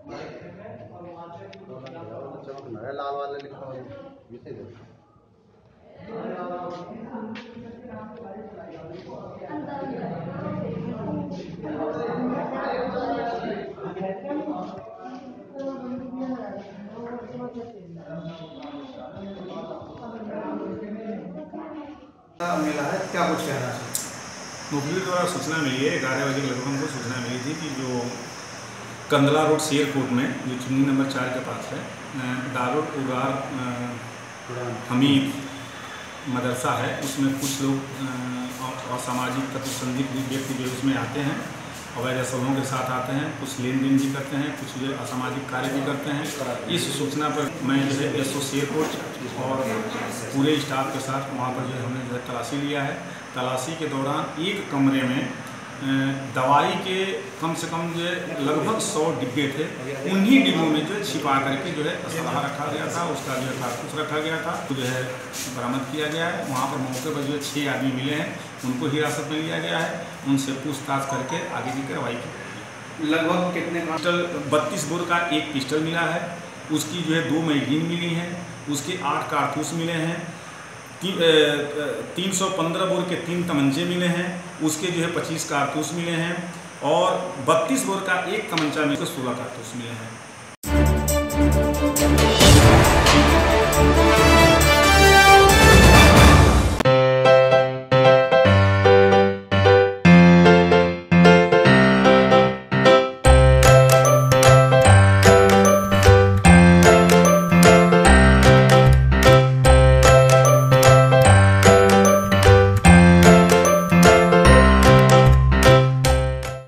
लाल वाले लिखा हुआ मिला है, क्या कुछ कहना है? मुखबिर द्वारा सूचना मिली है, 11 बजे लगभग हमको सूचना मिली थी कि जो कंदला रोड शेरकोट में जो चुन्नी नंबर 4 के पास है, दारुल उगार हमीद मदरसा है, उसमें कुछ लोग असामाजिक प्रतिसंदिग्ध व्यक्ति जो उसमें आते हैं, अवैध असलों के साथ आते हैं, कुछ लेन देन भी करते हैं, कुछ जो असामाजिक कार्य भी करते हैं। इस सूचना पर मैं जो है एसओ शेरकोट और पूरे स्टाफ के साथ वहाँ पर जो है हमने जो है तलाशी लिया है। तलाशी के दौरान एक कमरे में दवाई के कम से कम जो है लगभग 100 डिब्बे थे। उन्हीं डिब्बों में जो है छिपा करके जो है असलहा रखा गया था, उसका जो है कारतूस रखा गया था, तो जो है बरामद किया गया है। वहाँ पर मौके पर जो है 6 आदमी मिले हैं, उनको हिरासत में लिया गया है, उनसे पूछताछ करके आगे की कार्रवाई की। लगभग कितने पिस्टल 32 बोर का एक पिस्टल मिला है, उसकी जो है 2 मैगजीन मिली हैं, उसके 8 कारतूस मिले हैं, 315 बोर के 3 तमंचे मिले हैं, उसके जो है 25 कारतूस मिले हैं और 32 बोर का एक तमंचा में 16 कारतूस मिले हैं।